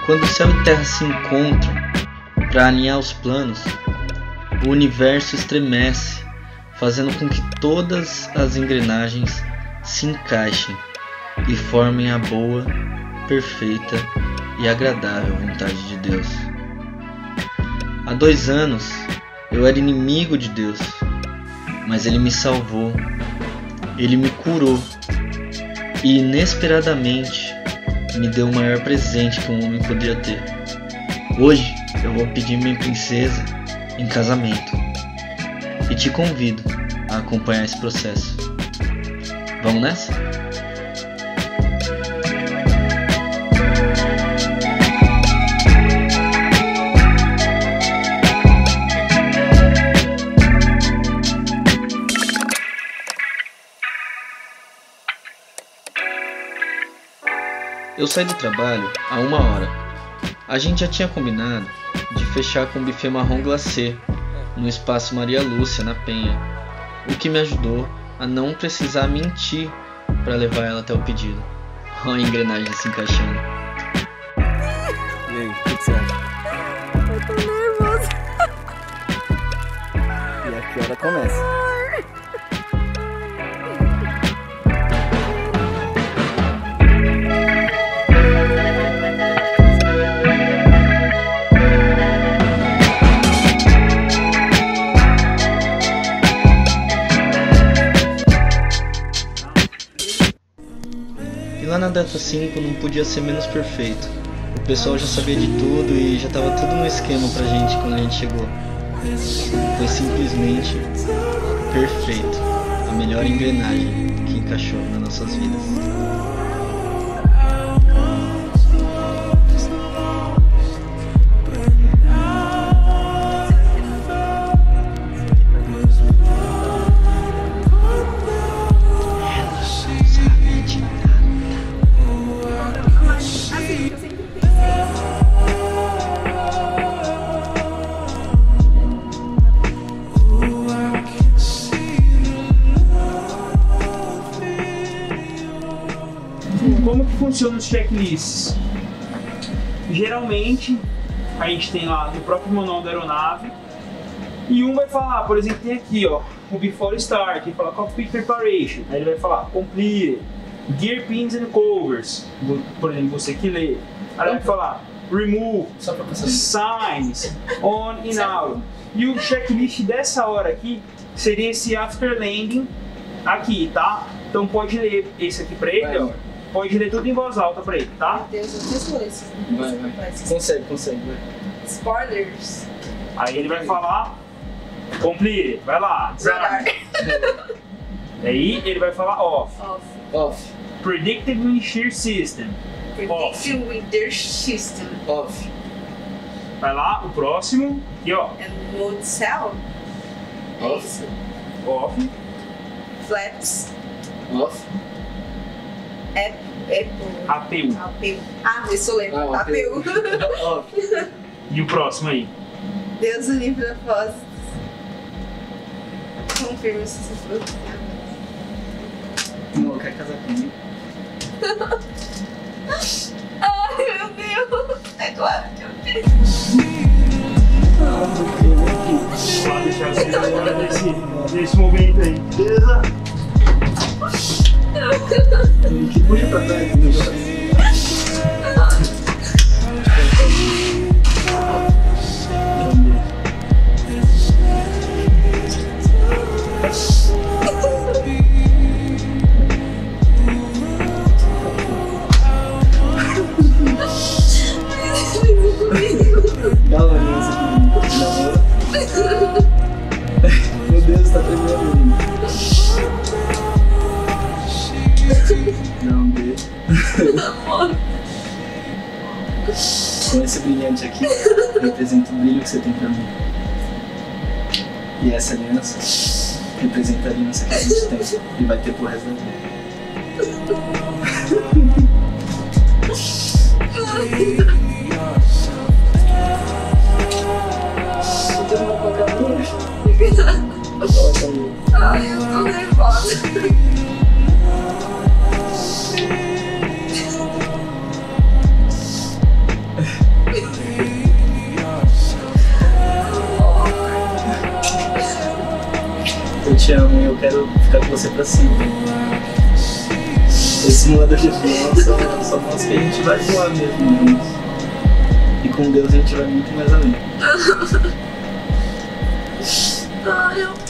Quando o céu e terra se encontram para alinhar os planos, o universo estremece, fazendo com que todas as engrenagens se encaixem e formem a boa, perfeita e agradável vontade de Deus. Há 2 anos eu era inimigo de Deus, mas Ele me salvou, Ele me curou e inesperadamente me deu o maior presente que um homem podia ter. Hoje eu vou pedir minha princesa em casamento e te convido a acompanhar esse processo. Vamos nessa? Eu saí do trabalho há 1 hora. A gente já tinha combinado de fechar com um buffet marrom glacê no espaço Maria Lúcia, na Penha, o que me ajudou a não precisar mentir para levar ela até o pedido. Olha a engrenagem se encaixando. E aí, o que você acha? Eu tô nervosa. E aqui ela começa. E lá na data 5 não podia ser menos perfeito. O pessoal já sabia de tudo e já estava tudo no esquema pra gente quando a gente chegou. Foi simplesmente perfeito. A melhor engrenagem que encaixou nas nossas vidas. Como que funciona os checklists? Geralmente a gente tem lá no próprio manual da aeronave e um vai falar, por exemplo, tem aqui ó, o before start, ele fala cockpit preparation, aí ele vai falar complete, gear pins and covers, por exemplo, você que lê, aí ele vai falar remove, signs, on and out. E o checklist dessa hora aqui seria esse after landing aqui, tá? Então pode ler esse aqui pra ele, ó. Pode ler tudo em voz alta pra ele, tá? Meu Deus, eu preciso ler esses. Vai. Consegue, vai. Spoilers. Aí ele vai falar complete, vai lá, Radar. Aí ele vai falar off. Off. Predictive Wind Shear System. Predictive Wind System. Off. Vai lá, o próximo. Aqui ó. And Mode Cell. Off. Off. Flaps. Off. APU. APU. Ah, isso eu lembro. Ah, APU. Off. E o próximo aí? Deus o livre da voz. Confirma se você for. Amor, quer casar comigo? Ai, meu Deus. É claro que eu quero. Vamos lá deixar vocês agora nesse momento aí, beleza? Que puxa pra trás do negócio. Dá uma aliança aqui. Meu Deus, tá tremendo. Não, B. Com esse brilhante aqui, representa o brilho que você tem pra mim. E essa aliança representa a aliança que a gente tem e vai ter pro resto da vida. Ai, eu tô nervosa. quero ficar com você pra sempre. Esse simulador de avião são voos que a gente vai voar mesmo juntos. E com Deus a gente vai muito mais além. Ai, eu